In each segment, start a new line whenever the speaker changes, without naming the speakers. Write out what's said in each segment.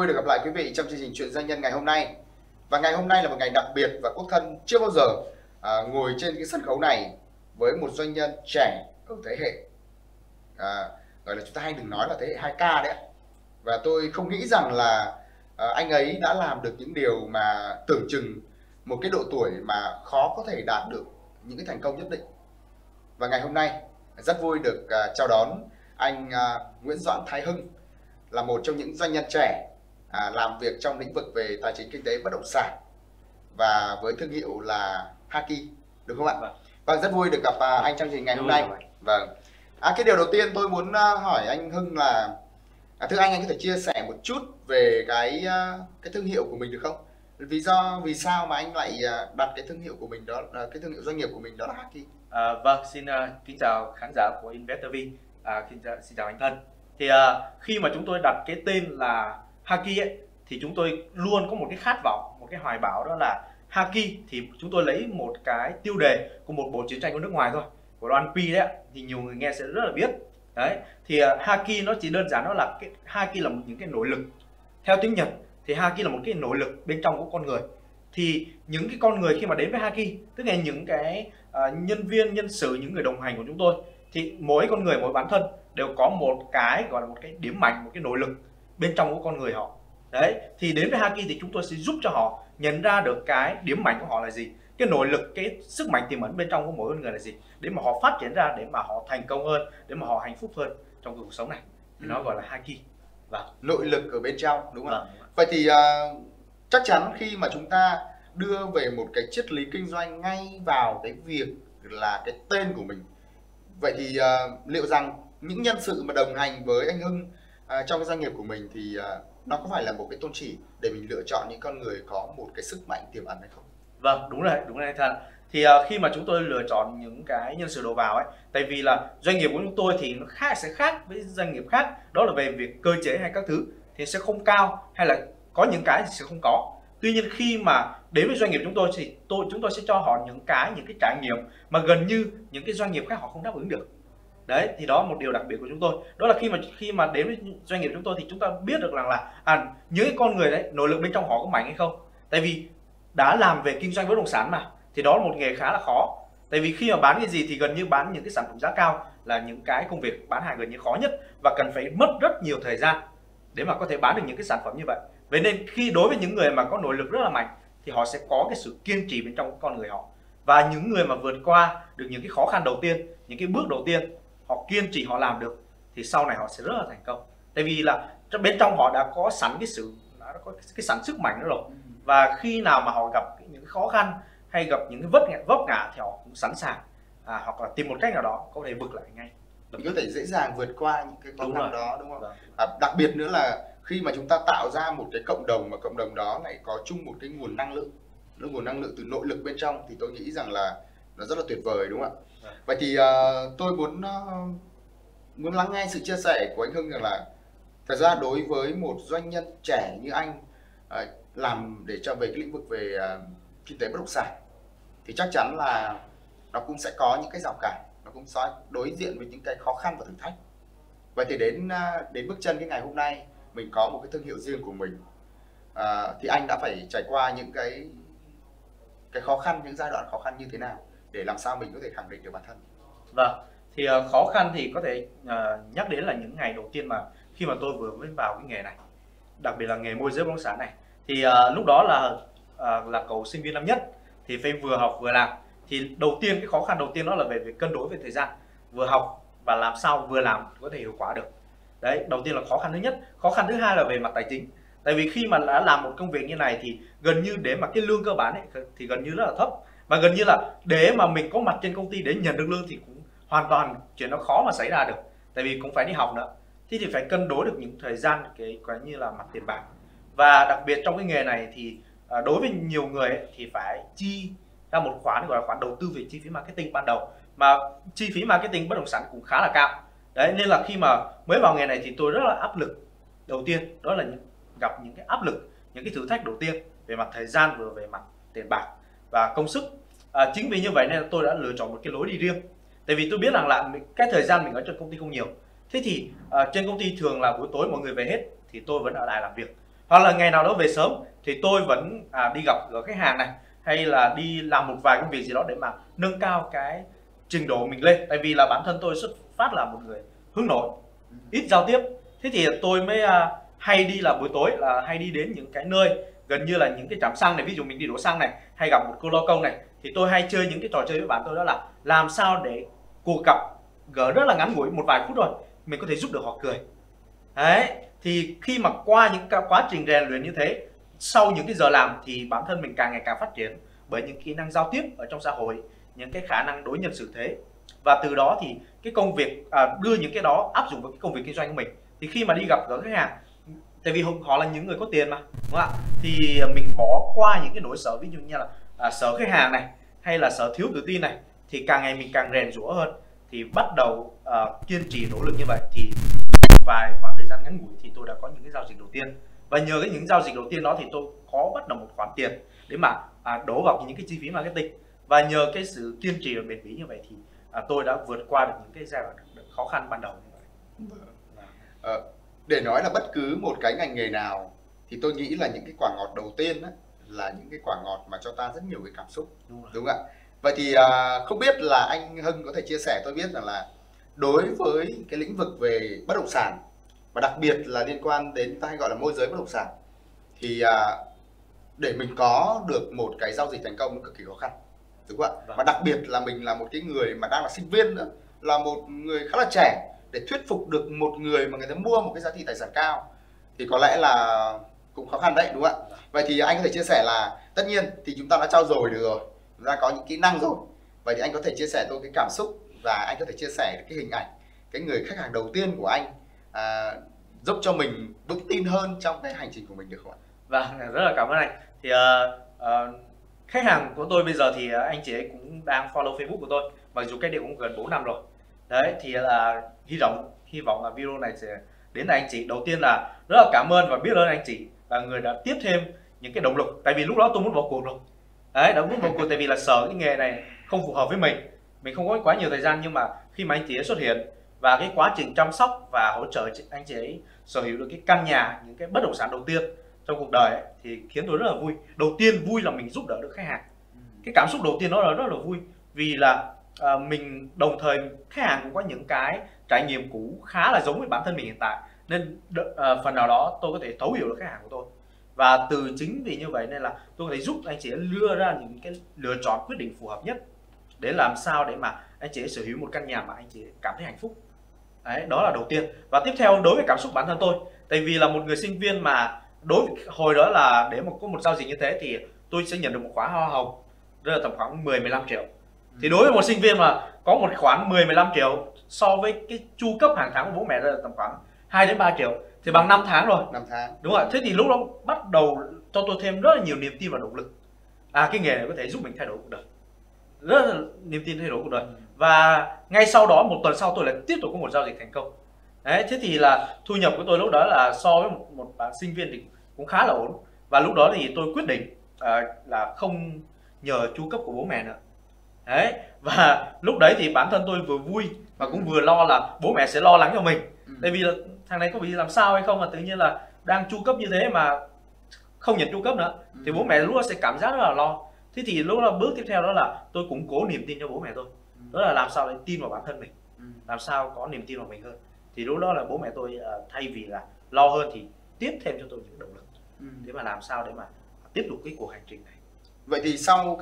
vui được gặp lại quý vị trong chương trình Chuyện Doanh nhân ngày hôm nay. Và ngày hôm nay là một ngày đặc biệt và Quốc Thân chưa bao giờ ngồi trên cái sân khấu này với một doanh nhân trẻ ở thế hệ gọi là chúng ta hay đừng nói là thế hệ 2K đấy. Và tôi không nghĩ rằng là anh ấy đã làm được những điều mà tưởng chừng một cái độ tuổi mà khó có thể đạt được những cái thành công nhất định. Và ngày hôm nay rất vui được chào đón anh Nguyễn Doãn Thái Hưng, là một trong những doanh nhân trẻ làm việc trong lĩnh vực về tài chính kinh tế bất động sản và với thương hiệu là Haki, được không ạ? Vâng, rất vui được gặp anh trong chương trình ngày hôm nay. Vâng. Cái điều đầu tiên tôi muốn hỏi anh Hưng là thưa anh có thể chia sẻ một chút về cái thương hiệu của mình được không? Vì sao mà anh lại đặt cái thương hiệu của mình đó, cái thương hiệu doanh nghiệp của mình đó là Haki?
Vâng, xin kính chào khán giả của Investor V, xin chào anh Thân. Thì khi mà chúng tôi đặt cái tên là Haki ấy, thì chúng tôi luôn có một cái khát vọng, một cái hoài bão, đó là Haki thì chúng tôi lấy một cái tiêu đề của một bộ chiến tranh của nước ngoài thôi, của One Piece đấy, thì nhiều người nghe sẽ rất là biết. Đấy, thì Haki nó chỉ đơn giản, nó là cái Haki là những cái nội lực. Theo tiếng Nhật thì Haki là một cái nội lực bên trong của con người. Thì những cái con người khi mà đến với Haki, tức là những cái nhân viên, nhân sự, những người đồng hành của chúng tôi, thì mỗi con người, mỗi bản thân đều có một cái gọi là một cái điểm mạnh, một cái nội lực bên trong của con người họ. Đấy, thì đến với Haki thì chúng tôi sẽ giúp cho họ nhận ra được cái điểm mạnh của họ là gì, cái nội lực, cái sức mạnh tiềm ẩn bên trong của mỗi con người là gì, để mà họ phát triển ra, để mà họ thành công hơn, để mà họ hạnh phúc hơn trong cuộc sống này. Thì nó gọi là Haki. Vâng.
Nội lực ở bên trong, đúng không ạ?
Vâng.
Vậy thì chắc chắn khi mà chúng ta đưa về một cái triết lý kinh doanh ngay vào cái việc là cái tên của mình, vậy thì liệu rằng những nhân sự mà đồng hành với anh Hưng trong cái doanh nghiệp của mình thì nó có phải là một cái tôn chỉ để mình lựa chọn những con người có một cái sức mạnh tiềm ẩn hay không?
Vâng, đúng rồi anh Thân. Thì khi mà chúng tôi lựa chọn những cái nhân sự đầu vào ấy, tại vì là doanh nghiệp của chúng tôi thì nó sẽ khác với doanh nghiệp khác, đó là về việc cơ chế hay các thứ thì sẽ không cao, hay là có những cái thì sẽ không có. Tuy nhiên khi mà đến với doanh nghiệp chúng tôi thì chúng tôi sẽ cho họ những cái trải nghiệm mà gần như những cái doanh nghiệp khác họ không đáp ứng được. Đấy, thì đó là một điều đặc biệt của chúng tôi. Đó là khi mà đến với doanh nghiệp chúng tôi thì chúng ta biết được rằng là những cái con người đấy, nội lực bên trong họ có mạnh hay không. Tại vì đã làm về kinh doanh bất động sản mà, thì đó là một nghề khá là khó. Tại vì khi mà bán cái gì thì gần như bán những cái sản phẩm giá cao là những cái công việc bán hàng gần như khó nhất, và cần phải mất rất nhiều thời gian để mà có thể bán được những cái sản phẩm như vậy. Vậy nên đối với những người mà có nội lực rất là mạnh thì họ sẽ có cái sự kiên trì bên trong con người họ. Và những người mà vượt qua được những cái khó khăn đầu tiên, những cái bước đầu tiên, họ kiên trì, họ làm được, thì sau này họ sẽ rất là thành công. Tại vì là bên trong họ đã có sẵn cái sẵn sức mạnh đó rồi. Và khi nào mà họ gặp những khó khăn hay gặp những cái vấp ngã thì họ cũng sẵn sàng hoặc là tìm một cách nào đó có thể vượt lại ngay.
Thì có thể dễ dàng vượt qua những cái khó khăn đó, đúng không?
Vâng.
Đặc biệt nữa là khi mà chúng ta tạo ra một cái cộng đồng mà cộng đồng đó lại có chung một cái nguồn năng lượng từ nội lực bên trong, thì tôi nghĩ rằng là nó rất là tuyệt vời, đúng không ạ? Vậy thì tôi muốn lắng nghe sự chia sẻ của anh Hưng rằng là thật ra đối với một doanh nhân trẻ như anh làm để trở về cái lĩnh vực về kinh tế bất động sản thì chắc chắn là nó cũng sẽ có những cái rào cản, nó cũng sẽ đối diện với những cái khó khăn và thử thách. Vậy thì đến bước chân cái ngày hôm nay mình có một cái thương hiệu riêng của mình, thì anh đã phải trải qua những cái khó khăn, những giai đoạn khó khăn như thế nào để làm sao mình có thể khẳng định được bản thân?
Vâng, thì khó khăn thì có thể nhắc đến là những ngày đầu tiên mà khi mà tôi vừa mới vào cái nghề này, đặc biệt là nghề môi giới bất động sản này. Thì lúc đó là cậu sinh viên năm nhất thì phải vừa học vừa làm. Thì đầu tiên, cái khó khăn đầu tiên đó là về việc cân đối về thời gian, vừa học và làm sao vừa làm có thể hiệu quả được. Đấy, đầu tiên là khó khăn thứ nhất. Khó khăn thứ hai là về mặt tài chính. Tại vì khi mà đã làm một công việc như này thì gần như để mà cái lương cơ bản ấy, thì gần như rất là thấp, và gần như là để mà mình có mặt trên công ty để nhận được lương thì cũng hoàn toàn chuyện nó khó mà xảy ra được, tại vì cũng phải đi học nữa. Thì phải cân đối được những thời gian, cái như là mặt tiền bạc. Và đặc biệt trong cái nghề này thì đối với nhiều người ấy, thì phải chi ra một khoản gọi là khoản đầu tư về chi phí marketing ban đầu, mà chi phí marketing bất động sản cũng khá là cao. Đấy, nên là khi mà mới vào nghề này thì tôi rất là áp lực. Đầu tiên đó là gặp những cái áp lực, những cái thử thách đầu tiên về mặt thời gian, vừa về mặt tiền bạc và công sức. Chính vì như vậy nên tôi đã lựa chọn một cái lối đi riêng. Tại vì tôi biết rằng là cái thời gian mình ở trên công ty không nhiều. Thế thì trên công ty thường là buổi tối mọi người về hết thì tôi vẫn ở lại làm việc. hoặc là ngày nào đó về sớm thì tôi vẫn đi gặp gỡ khách hàng này, hay là đi làm một vài công việc gì đó để mà nâng cao cái trình độ mình lên. Tại vì là bản thân tôi xuất phát là một người hướng nội, ít giao tiếp, thế thì tôi mới hay đi là buổi tối là hay đi đến những cái nơi gần như là những cái trạm xăng này, ví dụ mình đi đổ xăng này, hay gặp một cô lo công này, thì tôi hay chơi những cái trò chơi với bạn tôi, đó là làm sao để cuộc gặp gỡ rất là ngắn ngủi, một vài phút rồi mình có thể giúp được họ cười. Đấy, thì khi mà qua những quá trình rèn luyện như thế, sau những cái giờ làm thì bản thân mình càng ngày càng phát triển bởi những kỹ năng giao tiếp ở trong xã hội, những cái khả năng đối nhân xử thế, và từ đó thì cái công việc đưa những cái đó áp dụng vào cái công việc kinh doanh của mình. Thì khi mà đi gặp gỡ khách hàng, tại vì họ là những người có tiền mà, đúng không ạ, thì mình bỏ qua những cái nỗi sợ, ví dụ như là sợ khách hàng này, hay là sợ thiếu tự tin này, thì càng ngày mình càng rèn rũa hơn, thì bắt đầu kiên trì nỗ lực như vậy, thì vài khoảng thời gian ngắn ngủi thì tôi đã có những cái giao dịch đầu tiên. Và nhờ những giao dịch đầu tiên đó thì tôi có bắt đầu một khoản tiền để mà đổ vào những cái chi phí marketing. Và nhờ cái sự kiên trì và bền bỉ như vậy thì tôi đã vượt qua được những cái giai đoạn khó khăn ban đầu như vậy.
Để nói là bất cứ một cái ngành nghề nào thì tôi nghĩ là những cái quả ngọt đầu tiên là những cái quả ngọt mà cho ta rất nhiều cái cảm xúc, đúng không ạ? Vậy thì không biết là anh Hưng có thể chia sẻ tôi biết rằng là đối với cái lĩnh vực về bất động sản, và đặc biệt là liên quan đến ta hay gọi là môi giới bất động sản, thì để mình có được một cái giao dịch thành công nó cực kỳ khó khăn, đúng không ạ? Và đặc biệt là mình là một cái người mà đang là sinh viên nữa, là một người khá là trẻ, để thuyết phục được một người mà người ta mua một cái giá trị tài sản cao thì có lẽ là cũng khó khăn đấy, đúng không ạ? Vậy thì anh có thể chia sẻ là tất nhiên thì chúng ta đã trau dồi được rồi, chúng ta có những kỹ năng rồi. Vậy thì anh có thể chia sẻ tôi cái cảm xúc, và anh có thể chia sẻ cái hình ảnh cái người khách hàng đầu tiên của anh giúp cho mình vững tin hơn trong cái hành trình của mình được không ạ?
Vâng, rất là cảm ơn anh. Thì khách hàng của tôi bây giờ thì anh chị ấy cũng đang follow Facebook của tôi, mặc dù cái điều cũng gần 4 năm rồi. Đấy, thì là hy vọng là video này sẽ đến từ anh chị. Đầu tiên là rất là cảm ơn và biết ơn anh chị là người đã tiếp thêm những cái động lực. Tại vì lúc đó tôi muốn bỏ cuộc rồi. Đấy, đã muốn bỏ cuộc tại vì là sợ cái nghề này không phù hợp với mình không có quá nhiều thời gian. Nhưng mà khi mà anh chị ấy xuất hiện và cái quá trình chăm sóc và hỗ trợ anh chị ấy sở hữu được cái căn nhà, những cái bất động sản đầu tiên trong cuộc đời ấy, thì khiến tôi rất là vui. Đầu tiên vui là mình giúp đỡ được khách hàng. Cái cảm xúc đầu tiên đó là rất là vui, vì là mình đồng thời khách hàng cũng có những cái trải nghiệm cũ khá là giống với bản thân mình hiện tại, nên phần nào đó tôi có thể thấu hiểu được khách hàng của tôi. Và từ chính vì như vậy nên là tôi có thể giúp anh chị đưa ra những cái lựa chọn quyết định phù hợp nhất để làm sao để mà anh chị sở hữu một căn nhà mà anh chị cảm thấy hạnh phúc. Đấy, đó là đầu tiên. Và tiếp theo đối với cảm xúc bản thân tôi, tại vì là một người sinh viên mà hồi đó là để có một giao dịch như thế thì tôi sẽ nhận được một khoản hoa hồng rơi tầm khoảng 10-15 triệu. Thì đối với một sinh viên mà có một khoản 10-15 triệu so với cái chu cấp hàng tháng của bố mẹ là tầm khoảng 2-3 triệu thì bằng 5 tháng rồi.
5 tháng.
Đúng rồi. Thế thì lúc đó bắt đầu cho tôi thêm rất là nhiều niềm tin và động lực. Cái nghề này có thể giúp mình thay đổi cuộc đời. Rất là niềm tin thay đổi cuộc đời. Và ngay sau đó một tuần sau tôi lại tiếp tục có một giao dịch thành công. Đấy, thế thì là thu nhập của tôi lúc đó là so với một bạn sinh viên thì cũng khá là ổn. Và lúc đó thì tôi quyết định là không nhờ chu cấp của bố mẹ nữa. Đấy, và lúc đấy thì bản thân tôi vừa vui và cũng vừa lo là bố mẹ sẽ lo lắng cho mình. Tại vì là thằng này có bị làm sao hay không mà tự nhiên là đang chu cấp như thế mà không nhận chu cấp nữa, thì bố mẹ lúc đó sẽ cảm giác rất là lo. Thế thì lúc đó bước tiếp theo đó là tôi củng cố niềm tin cho bố mẹ tôi, đó là làm sao để tin vào bản thân mình, làm sao có niềm tin vào mình hơn. Thì lúc đó là bố mẹ tôi thay vì là lo hơn thì tiếp thêm cho tôi những động lực để mà làm sao để mà tiếp tục cái cuộc hành trình này.
Vậy thì sau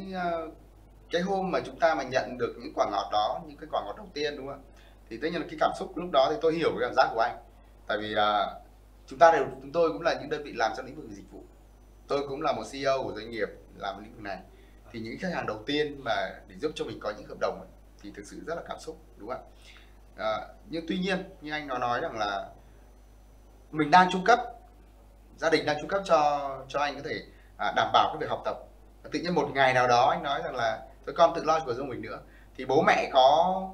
cái hôm mà chúng ta mà nhận được những quả ngọt đó, những cái quả ngọt đầu tiên, đúng không ạ, thì tất nhiên là cái cảm xúc lúc đó thì tôi hiểu cái cảm giác của anh. Tại vì chúng tôi cũng là những đơn vị làm trong lĩnh vực dịch vụ, tôi cũng là một CEO của doanh nghiệp làm lĩnh vực này, thì những khách hàng đầu tiên mà để giúp cho mình có những hợp đồng ấy, thì thực sự rất là cảm xúc, đúng không ạ? Nhưng tuy nhiên như anh nói rằng là mình đang chu cấp, gia đình đang chu cấp cho anh có thể đảm bảo cái việc học tập. Tự nhiên một ngày nào đó anh nói rằng là thôi con tự lo của riêng mình nữa, thì bố mẹ có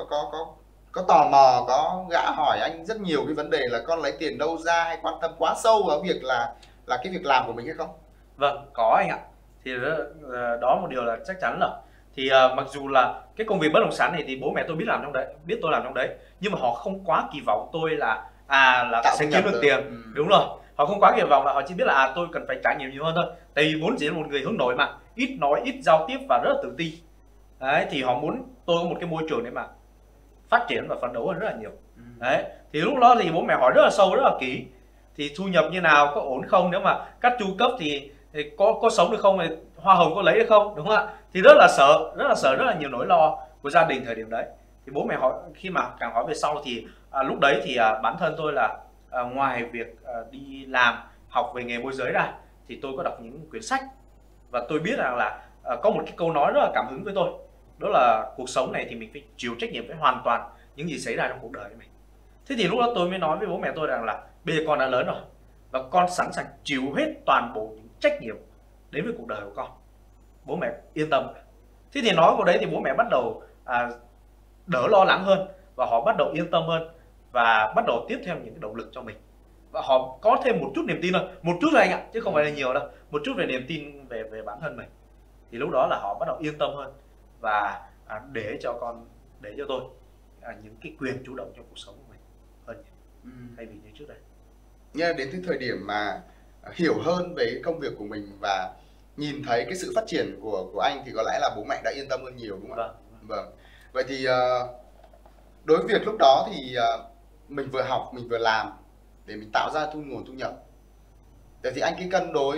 tò mò, có gã hỏi anh rất nhiều cái vấn đề là con lấy tiền đâu ra, hay quan tâm quá sâu vào việc là cái việc làm của mình hay không?
Vâng, có anh ạ. Thì đó một điều là chắc chắn rồi. Thì mặc dù là cái công việc bất động sản này thì bố mẹ tôi biết tôi làm trong đấy, nhưng mà họ không quá kỳ vọng tôi là sẽ kiếm được tiền. Đúng rồi. họ không quá kỳ vọng, là họ chỉ biết là tôi cần phải trải nghiệm nhiều hơn thôi, tại vì vốn chỉ là một người hướng nội mà, ít nói, ít giao tiếp và rất là tự ti. Đấy, thì họ muốn tôi có một cái môi trường để mà phát triển và phấn đấu hơn rất là nhiều. Đấy, thì lúc đó thì bố mẹ hỏi rất là sâu, rất là kỹ, thì thu nhập như nào, có ổn không, nếu mà cắt chu cấp thì có sống được không, thì hoa hồng có lấy được không, đúng không ạ? Thì rất là sợ, rất là nhiều nỗi lo của gia đình thời điểm đấy. Thì bố mẹ hỏi, khi mà càng hỏi về sau thì lúc đấy thì bản thân tôi là ngoài việc đi làm, học về nghề môi giới ra, thì tôi có đọc những quyển sách, và tôi biết rằng là có một cái câu nói rất là cảm hứng với tôi, đó là cuộc sống này thì mình phải chịu trách nhiệm với hoàn toàn những gì xảy ra trong cuộc đời của mình. Thế thì lúc đó tôi mới nói với bố mẹ tôi rằng là bây giờ con đã lớn rồi, và con sẵn sàng chịu hết toàn bộ những trách nhiệm đến với cuộc đời của con, bố mẹ yên tâm. Thế thì nói vào đấy thì bố mẹ bắt đầu đỡ lo lắng hơn, và họ bắt đầu yên tâm hơn, và bắt đầu tiếp thêm những cái động lực cho mình, và họ có thêm một chút niềm tin thôi, một chút thôi anh ạ, chứ không phải là nhiều đâu, một chút về niềm tin về bản thân mình. Thì lúc đó là họ bắt đầu yên tâm hơn, và để cho tôi những cái quyền chủ động trong cuộc sống của mình hơn thay vì như trước đây.
Nghe đến cái thời điểm mà hiểu hơn về cái công việc của mình và nhìn thấy cái sự phát triển của anh, thì có lẽ là bố mẹ đã yên tâm hơn nhiều, đúng không ạ? Vâng. Vậy thì đối với việc lúc đó thì mình vừa học, mình vừa làm để mình tạo ra nguồn thu nhập. Vậy thì anh cái cân đối,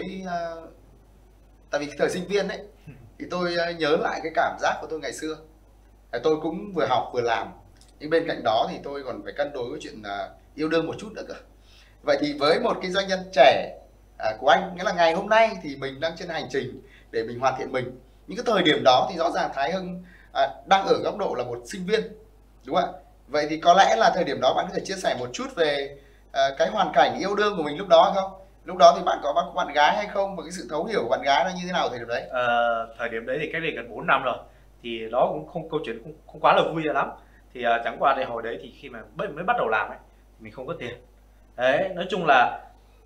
tại vì thời sinh viên ấy thì tôi nhớ lại cái cảm giác của tôi ngày xưa. Tôi cũng vừa học vừa làm, nhưng bên cạnh đó thì tôi còn phải cân đối với chuyện yêu đương một chút nữa cơ. Vậy thì với một cái doanh nhân trẻ của anh, nghĩa là ngày hôm nay thì mình đang trên hành trình để mình hoàn thiện mình. Những cái thời điểm đó thì rõ ràng Thái Hưng đang ở góc độ là một sinh viên, đúng không ạ? Vậy thì có lẽ là thời điểm đó bạn có thể chia sẻ một chút về cái hoàn cảnh yêu đương của mình lúc đó hay không? Lúc đó thì bạn có bạn gái hay không, và cái sự thấu hiểu của bạn gái nó như thế nào thời điểm đấy?
Thời điểm đấy thì cách đây gần 4 năm rồi, thì đó cũng không, câu chuyện cũng không quá là vui lắm. Thì chẳng qua đây hồi đấy thì khi mà mới bắt đầu làm ấy, mình không có tiền. Đấy, nói chung là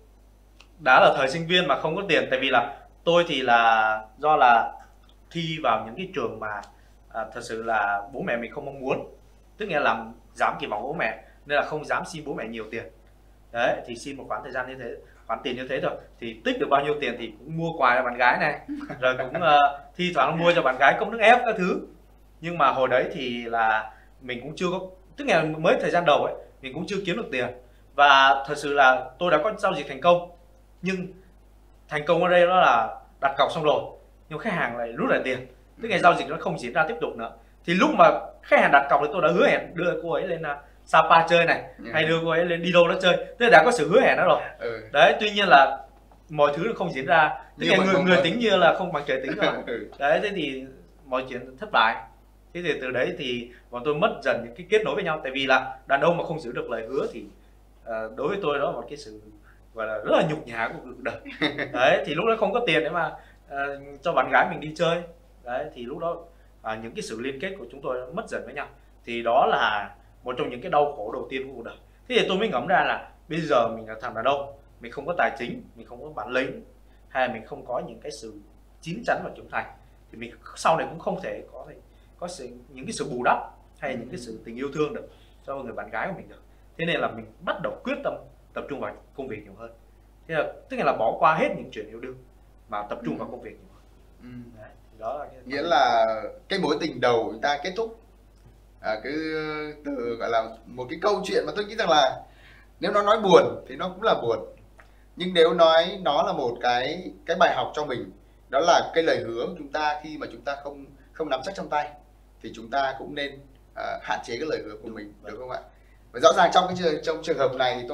đã là thời sinh viên mà không có tiền, tại vì là tôi thì là do là thi vào những cái trường mà thật sự là bố mẹ mình không mong muốn, tức nghĩa là dám kỳ vọng bố mẹ, nên là không dám xin bố mẹ nhiều tiền. Đấy, thì xin một khoảng thời gian như thế, khoản tiền như thế thôi, thì tích được bao nhiêu tiền thì cũng mua quà cho bạn gái này, rồi cũng thi thoảng mua cho bạn gái cốc nước ép các thứ. Nhưng mà hồi đấy thì là mình cũng chưa có, tức là mới thời gian đầu ấy, mình cũng chưa kiếm được tiền. Và thật sự là tôi đã có giao dịch thành công, nhưng thành công ở đây đó là đặt cọc xong rồi nhưng khách hàng lại rút lại tiền, tức là giao dịch nó không diễn ra tiếp tục nữa. Thì lúc mà khách hàng đặt cọc thì tôi đã hứa hẹn đưa cô ấy lên Sapa chơi này, hay đưa cô ấy lên đi đâu đó chơi, tức là đã có sự hứa hẹn đó rồi. Đấy, tuy nhiên là mọi thứ không diễn ra, tức là người tính như là không bằng trời tính rồi. Đấy, thế thì mọi chuyện thất bại. Thế thì từ đấy thì bọn tôi mất dần những cái kết nối với nhau, tại vì là đàn ông mà không giữ được lời hứa thì đối với tôi đó là một cái sự gọi là rất là nhục nhã của cuộc đời. Đấy, thì lúc đó không có tiền để mà cho bạn gái mình đi chơi. Đấy, thì lúc đó những cái sự liên kết của chúng tôi mất dần với nhau. Thì đó là một trong những cái đau khổ đầu tiên của cuộc đời. Thế thì tôi mới ngẫm ra là bây giờ mình là thằng đàn ông, mình không có tài chính, mình không có bản lĩnh, hay là mình không có những cái sự chín chắn và trưởng thành, thì mình sau này cũng không thể có những cái sự bù đắp hay những cái sự tình yêu thương được cho người bạn gái của mình được. Thế nên là mình bắt đầu quyết tâm tập trung vào công việc nhiều hơn. Thế là tức là bỏ qua hết những chuyện yêu đương mà tập trung vào công việc nhiều hơn. Đấy, đó là
nghĩa là cái mối tình đầu chúng ta kết thúc cái từ gọi là một cái câu chuyện mà tôi nghĩ rằng là nếu nó nói buồn thì nó cũng là buồn, nhưng nếu nói nó là một cái bài học cho mình, đó là cái lời hứa của chúng ta khi mà chúng ta không nắm chắc trong tay thì chúng ta cũng nên hạn chế cái lời hứa của mình, được không ạ? Và rõ ràng trong trường hợp này thì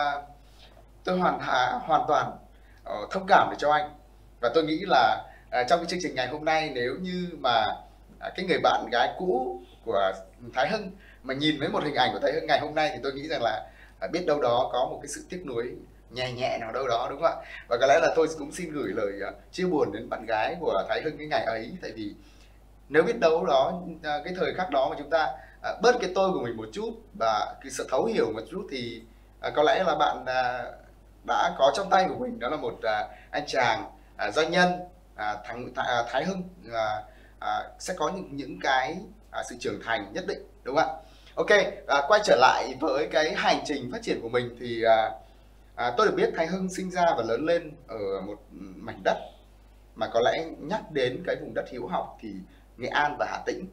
tôi hoàn toàn thông cảm để cho anh, và tôi nghĩ là trong cái chương trình ngày hôm nay, nếu như mà cái người bạn gái cũ của Thái Hưng mà nhìn với một hình ảnh của Thái Hưng ngày hôm nay, thì tôi nghĩ rằng là biết đâu đó có một cái sự tiếc nuối nhẹ nhẹ nào đâu đó, đúng không ạ? Và có lẽ là tôi cũng xin gửi lời chia buồn đến bạn gái của Thái Hưng cái ngày ấy, tại vì nếu biết đâu đó cái thời khắc đó mà chúng ta bớt cái tôi của mình một chút và cái sự thấu hiểu một chút, thì có lẽ là bạn đã có trong tay của mình đó là một anh chàng doanh nhân, Thái Hưng sẽ có những cái sự trưởng thành nhất định, đúng không ạ? Ok, quay trở lại với cái hành trình phát triển của mình, thì Tôi được biết Thái Hưng sinh ra và lớn lên ở một mảnh đất mà có lẽ nhắc đến cái vùng đất hiếu học thì Nghệ An và Hà Tĩnh.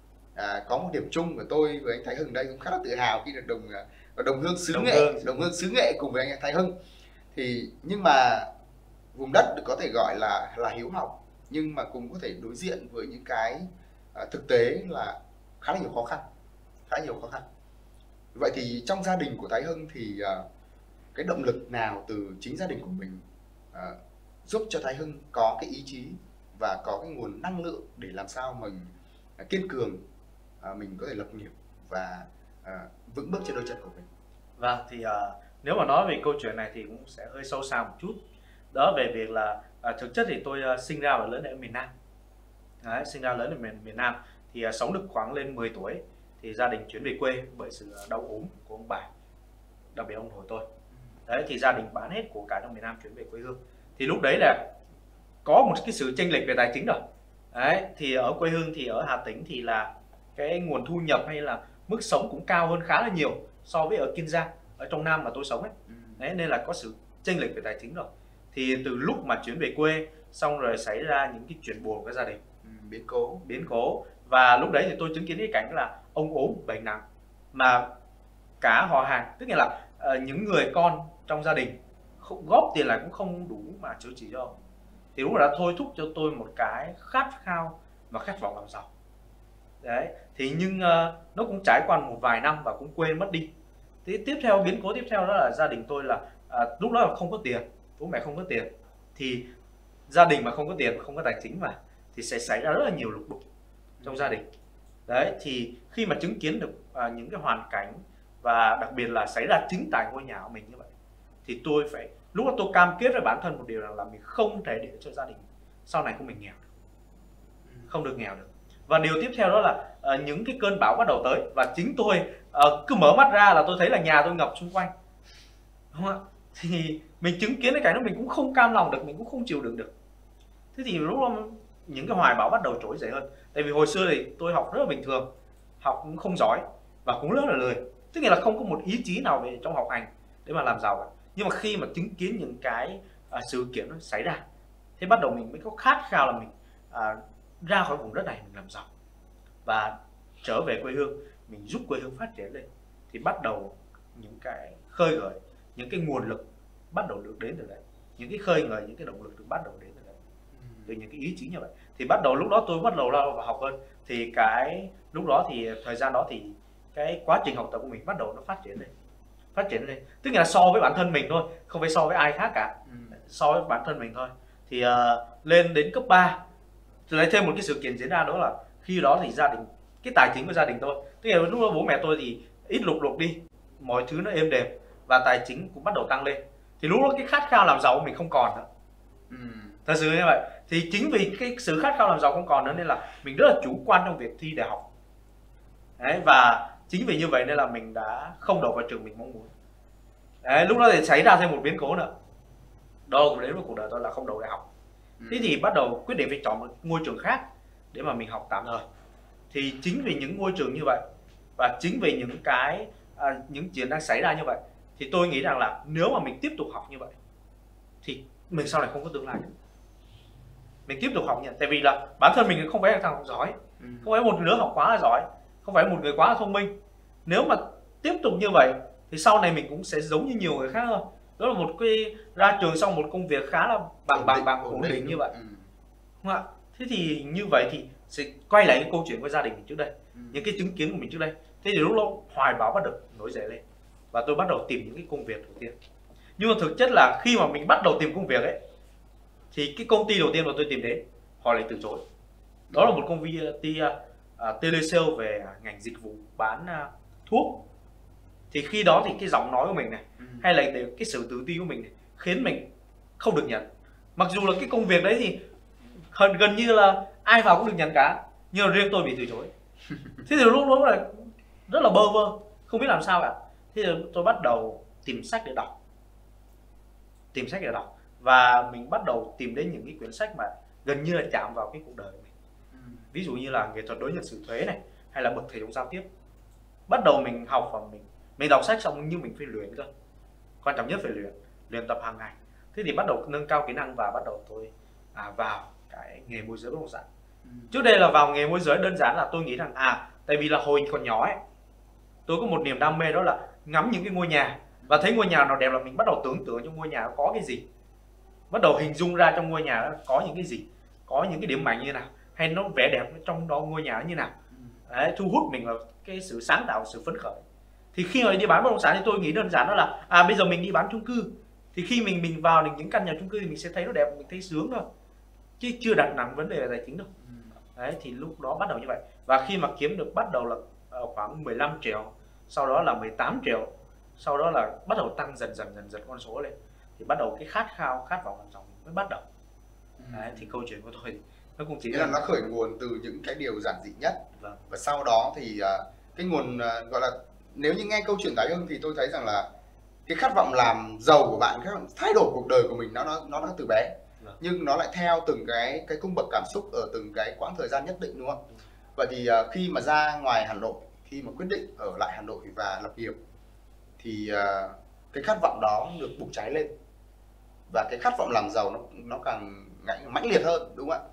Có một điểm chung của tôi với anh Thái Hưng đây cũng khá là tự hào khi được đồng hương xứ Nghệ, đồng hương xứ Nghệ cùng với anh Thái Hưng. Thì nhưng mà vùng đất được có thể gọi là hiếu học, nhưng mà cũng có thể đối diện với những cái thực tế là khá là nhiều khó khăn, khá nhiều khó khăn. Vậy thì trong gia đình của Thái Hưng thì cái động lực nào từ chính gia đình của mình giúp cho Thái Hưng có cái ý chí và có cái nguồn năng lượng để làm sao mình kiên cường, mình có thể lập nghiệp và vững bước trên đôi chân của mình?
Vâng, thì nếu mà nói về câu chuyện này thì cũng sẽ hơi sâu xa một chút. Đó về việc là thực chất thì tôi sinh ra và lớn ở miền Nam. Đấy, sinh ra lớn ở miền Nam thì sống được khoảng lên 10 tuổi thì gia đình chuyển về quê bởi sự đau ốm của ông bà, đặc biệt ông nội tôi. Đấy, thì gia đình bán hết của cải trong miền Nam chuyển về quê hương. Thì lúc đấy là có một cái sự chênh lệch về tài chính rồi. Đấy, thì ở quê hương thì ở Hà Tĩnh thì là cái nguồn thu nhập hay là mức sống cũng cao hơn khá là nhiều so với ở Kiên Giang, ở trong Nam mà tôi sống ấy. Đấy, nên là có sự chênh lệch về tài chính rồi. Thì từ lúc mà chuyển về quê xong rồi xảy ra những cái chuyện buồn của gia đình, biến cố, và lúc đấy thì tôi chứng kiến cái cảnh là ông ốm bệnh nặng mà cả họ hàng, tức là những người con trong gia đình góp tiền lại cũng không đủ mà chữa trị cho ông. Thì lúc đó đã thôi thúc cho tôi một cái khát khao và khát vọng làm giàu. Đấy, thì nhưng nó cũng trải qua một vài năm và cũng quên mất đi. Thì tiếp theo, biến cố tiếp theo đó là gia đình tôi là lúc đó là không có tiền, bố mẹ không có tiền. Thì gia đình mà không có tiền, không có tài chính mà thì sẽ xảy ra rất là nhiều lục đục trong gia đình. Đấy, thì khi mà chứng kiến được những cái hoàn cảnh và đặc biệt là xảy ra chính tại ngôi nhà của mình như vậy, thì tôi phải, lúc đó tôi cam kết với bản thân một điều là mình không thể để cho gia đình sau này của mình nghèo được, không được nghèo được. Và điều tiếp theo đó là những cái cơn bão bắt đầu tới và chính tôi cứ mở mắt ra là tôi thấy là nhà tôi ngập xung quanh, đúng không ạ? Thì mình chứng kiến cái cảnh đó mình cũng không cam lòng được, mình cũng không chịu đựng được. Thế thì lúc đó những cái hoài bão bắt đầu trỗi dậy hơn. Tại vì hồi xưa thì tôi học rất là bình thường, học cũng không giỏi và cũng rất là lười, tức là không có một ý chí nào về trong học hành để mà làm giàu cả. Nhưng mà khi mà chứng kiến những cái sự kiện nó xảy ra, thế bắt đầu mình mới có khát khao là mình ra khỏi vùng đất này mình làm giàu và trở về quê hương, mình giúp quê hương phát triển lên. Thì bắt đầu những cái khơi gợi, những cái nguồn lực bắt đầu được đến từ đấy, những cái khơi gợi, những cái động lực được bắt đầu đến từ đấy, từ những cái ý chí như vậy. Thì bắt đầu lúc đó tôi bắt đầu lao vào học hơn. Thì cái lúc đó thì thời gian đó thì cái quá trình học tập của mình bắt đầu nó phát triển lên, tức là so với bản thân mình thôi, không phải so với ai khác cả, so với bản thân mình thôi. Thì lên đến cấp 3 rồi lại thêm một cái sự kiện diễn ra, đó là khi đó thì gia đình, cái tài chính của gia đình tôi, tức là lúc đó bố mẹ tôi thì ít lục đục đi, mọi thứ nó êm đềm và tài chính cũng bắt đầu tăng lên. Thì lúc đó cái khát khao làm giàu của mình không còn nữa. Thật sự như vậy. Thì chính vì cái sự khát khao làm giàu không còn nữa nên là mình rất là chủ quan trong việc thi đại học. Đấy, và chính vì như vậy nên là mình đã không đậu vào trường mình mong muốn. Đấy, lúc đó thì xảy ra thêm một biến cố nữa, đó cũng đến với cuộc đời tôi là không đậu đại học. Thế thì bắt đầu quyết định phải chọn một ngôi trường khác để mà mình học tạm thời. Thì chính vì những ngôi trường như vậy và chính vì những cái những chuyện đang xảy ra như vậy, thì tôi nghĩ rằng là nếu mà mình tiếp tục học như vậy thì mình sau này không có tương lai nữa. Mình tiếp tục học như vậy, tại vì là bản thân mình không phải là thằng học giỏi, không phải một đứa học quá là giỏi, không phải một người quá là thông minh. Nếu mà tiếp tục như vậy thì sau này mình cũng sẽ giống như nhiều người khác thôi. Đó là một cái ra trường xong một công việc khá là bằng ổn định như vậy, đúng không ạ? Thế thì như vậy thì sẽ quay lại cái câu chuyện của gia đình mình trước đây, những cái chứng kiến của mình trước đây. Thế thì lúc đó hoài bão bắt đầu nổi dậy lên và tôi bắt đầu tìm những cái công việc đầu tiên. Nhưng mà thực chất là khi mà mình bắt đầu tìm công việc ấy, thì cái công ty đầu tiên mà tôi tìm đến họ lại từ chối. Đó là một công ty telesale về ngành dịch vụ bán thuốc. Thì khi đó thì cái giọng nói của mình này hay là cái sự tự ti của mình này, khiến mình không được nhận. Mặc dù là cái công việc đấy thì gần như là ai vào cũng được nhận cả, nhưng mà riêng tôi bị từ chối. Thế thì lúc đó là rất là bơ vơ, không biết làm sao cả. Thế thì tôi bắt đầu tìm sách để đọc, và mình bắt đầu tìm đến những cái quyển sách mà gần như là chạm vào cái cuộc đời của mình. Ví dụ như là nghệ thuật đối nhân xử thế này, hay là bậc thầy trong giao tiếp. Bắt đầu mình học và mình đọc sách xong nhưng mình phải luyện cơ. Quan trọng nhất phải luyện. luyện tập hàng ngày. Thế thì bắt đầu nâng cao kỹ năng và bắt đầu tôi vào cái nghề môi giới bất động sản. Trước đây là vào nghề môi giới đơn giản là tôi nghĩ rằng tại vì là hồi còn nhỏ ấy, tôi có một niềm đam mê, đó là ngắm những cái ngôi nhà và thấy ngôi nhà nào đẹp là mình bắt đầu tưởng tượng trong ngôi nhà nó có cái gì, bắt đầu hình dung ra trong ngôi nhà đó có những cái gì, có những cái điểm mạnh như nào, hay nó vẻ đẹp trong đó ngôi nhà như nào. Đấy, thu hút mình là cái sự sáng tạo, sự phấn khởi. Thì khi mà đi bán bất động sản thì tôi nghĩ đơn giản đó là bây giờ mình đi bán chung cư, thì khi mình vào được những căn nhà chung cư thì mình sẽ thấy nó đẹp, mình thấy sướng thôi, chứ chưa đặt nặng vấn đề về tài chính đâu. Đấy, thì lúc đó bắt đầu như vậy. Và khi mà kiếm được bắt đầu là khoảng 15 triệu, sau đó là 18 triệu, sau đó là bắt đầu tăng dần dần con số lên, thì bắt đầu cái khát vọng làm giàu mới bắt đầu. Đấy, thì câu chuyện của tôi nó cũng chỉ
là nó khởi nguồn từ những cái điều giản dị nhất.
Vâng.
Và sau đó thì cái nguồn gọi là, nếu như nghe câu chuyện Thái Hưng thì tôi thấy rằng là cái khát vọng làm giàu của bạn, cái thay đổi cuộc đời của mình nó từ bé.
Vâng.
Nhưng nó lại theo từng cái cung bậc cảm xúc ở từng cái quãng thời gian nhất định, đúng không? Vậy thì khi mà ra ngoài Hà Nội, khi mà quyết định ở lại Hà Nội và lập nghiệp, thì cái khát vọng đó được bùng cháy lên, và cái khát vọng làm giàu nó càng mãnh liệt hơn, đúng không ạ?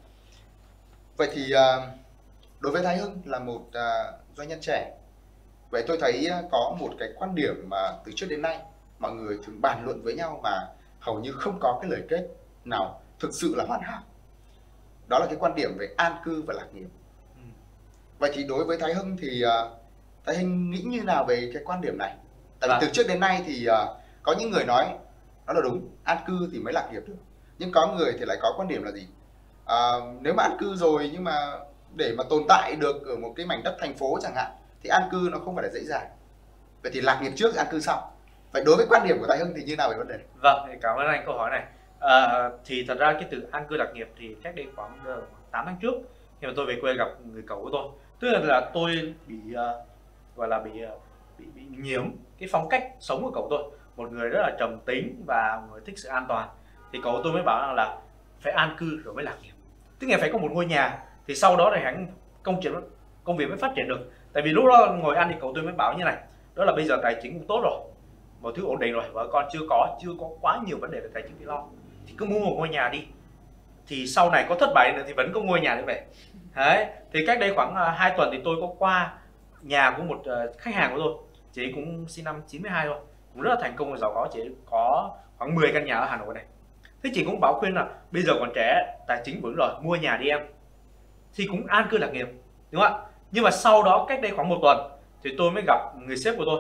Vậy thì đối với Thái Hưng là một doanh nhân trẻ, vậy tôi thấy có một cái quan điểm mà từ trước đến nay mọi người thường bàn luận với nhau mà hầu như không có cái lời kết nào thực sự là hoàn hảo. Đó là cái quan điểm về an cư và lạc nghiệp. Vậy thì đối với Thái Hưng thì Thái Hưng nghĩ như nào về cái quan điểm này? Tại vì từ trước đến nay thì có những người nói đó là đúng, an cư thì mới lạc nghiệp được. Nhưng có người thì lại có quan điểm là gì? Nếu mà an cư rồi, nhưng mà để mà tồn tại được ở một cái mảnh đất thành phố chẳng hạn, thì an cư nó không phải là dễ dàng. Vậy thì lạc nghiệp trước, an cư sau. Vậy đối với quan điểm của Thái Hưng thì như nào về vấn đề này?
Vâng, cảm ơn anh câu hỏi này. Thì thật ra cái từ an cư lạc nghiệp thì cách đây khoảng 8 tháng trước, khi mà tôi về quê gặp người cậu của tôi, tức là tôi bị gọi là bị nhiễm cái phong cách sống của cậu tôi, một người rất là trầm tính và người thích sự an toàn. Thì cậu tôi mới bảo rằng là phải an cư rồi mới lạc nghiệp, tức là phải có một ngôi nhà thì sau đó thì hẳn công việc mới phát triển được. Tại vì lúc đó ngồi ăn thì cậu tôi mới bảo như này, đó là bây giờ tài chính cũng tốt rồi, mọi thứ ổn định rồi, vợ con chưa có quá nhiều vấn đề về tài chính để lo, thì cứ mua một ngôi nhà đi, thì sau này có thất bại nữa thì vẫn có ngôi nhà để về. Đấy, thì cách đây khoảng 2 tuần thì tôi có qua nhà của một khách hàng của tôi, chị cũng sinh năm 92 thôi, cũng rất là thành công và giàu có, chị có khoảng 10 căn nhà ở Hà Nội này. Thế chị cũng bảo khuyên là bây giờ còn trẻ, tài chính vững rồi, mua nhà đi em, thì cũng an cư lạc nghiệp, đúng không ạ? Nhưng mà sau đó cách đây khoảng 1 tuần thì tôi mới gặp người sếp của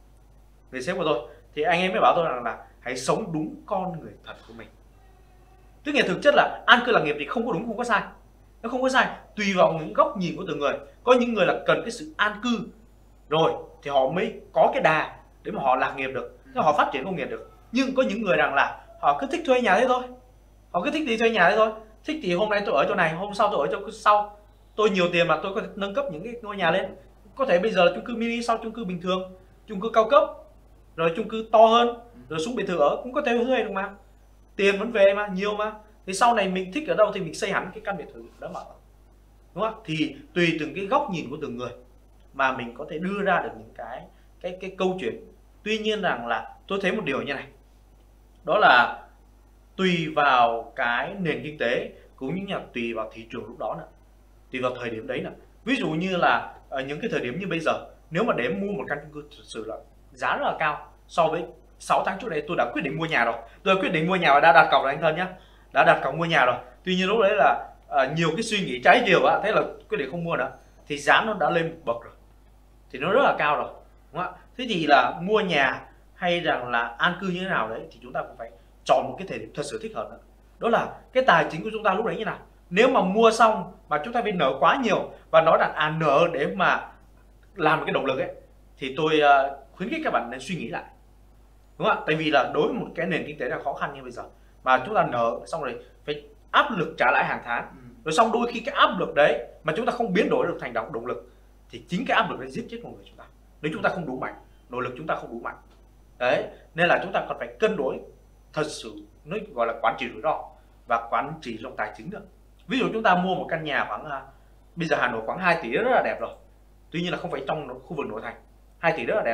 tôi, thì anh ấy mới bảo tôi rằng là hãy sống đúng con người thật của mình. Tức là thực chất là an cư lạc nghiệp thì không có đúng không có sai, nó không có sai, tùy vào những góc nhìn của từng người. Có những người là cần cái sự an cư rồi thì họ mới có cái đà để mà họ lạc nghiệp được, để họ phát triển công nghiệp được. Nhưng có những người rằng là họ cứ thích thuê nhà thế thôi, họ cứ thích đi thuê nhà thế thôi, thích thì hôm nay tôi ở chỗ này, hôm sau tôi ở chỗ sau, tôi nhiều tiền mà tôi có thể nâng cấp những cái ngôi nhà lên, có thể bây giờ là chung cư mini, sau chung cư bình thường, chung cư cao cấp, rồi chung cư to hơn, rồi xuống biệt thự ở cũng có thể thuê được mà, tiền vẫn về mà, nhiều mà. Thì sau này mình thích ở đâu thì mình xây hẳn cái căn biệt thự đó mà, đúng không? Thì tùy từng cái góc nhìn của từng người mà mình có thể đưa ra được những cái câu chuyện. Tuy nhiên rằng là tôi thấy một điều như này, đó là tùy vào cái nền kinh tế cũng như là tùy vào thị trường lúc đó nữa, tùy vào thời điểm đấy nữa. Ví dụ như là ở những cái thời điểm như bây giờ, nếu mà để mua một căn chung cư thực sự là giá rất là cao, so với 6 tháng trước đây tôi đã quyết định mua nhà rồi, tôi đã quyết định mua nhà và đã đặt cọc rồi anh thân nhá, đã đặt cọc mua nhà rồi. Tuy nhiên lúc đấy là nhiều cái suy nghĩ trái chiều á, thế là quyết định không mua nữa, thì giá nó đã lên một bậc rồi, thì nó rất là cao rồi, đúng không ạ? Thế thì là mua nhà hay rằng là an cư như thế nào đấy thì chúng ta cũng phải chọn một cái thời điểm thật sự thích hợp nữa. Đó là cái tài chính của chúng ta lúc đấy như nào. Nếu mà mua xong mà chúng ta bị nợ quá nhiều và nói rằng nợ để mà làm một cái động lực ấy, thì tôi khuyến khích các bạn nên suy nghĩ lại, đúng không ạ? Tại vì là đối với một cái nền kinh tế là khó khăn như bây giờ mà chúng ta nợ xong rồi phải áp lực trả lãi hàng tháng, rồi xong đôi khi cái áp lực đấy mà chúng ta không biến đổi được thành động lực, thì chính cái áp lực đấy giết chết con người chúng ta nếu chúng ta không đủ mạnh, nội lực chúng ta không đủ mạnh. Đấy, nên là chúng ta còn phải cân đối thật sự, nó gọi là quản trị rủi ro và quản trị dòng tài chính nữa. Ví dụ chúng ta mua một căn nhà khoảng bây giờ Hà Nội khoảng 2 tỷ rất là đẹp rồi, tuy nhiên là không phải trong khu vực nội thành, 2 tỷ rất là đẹp rồi.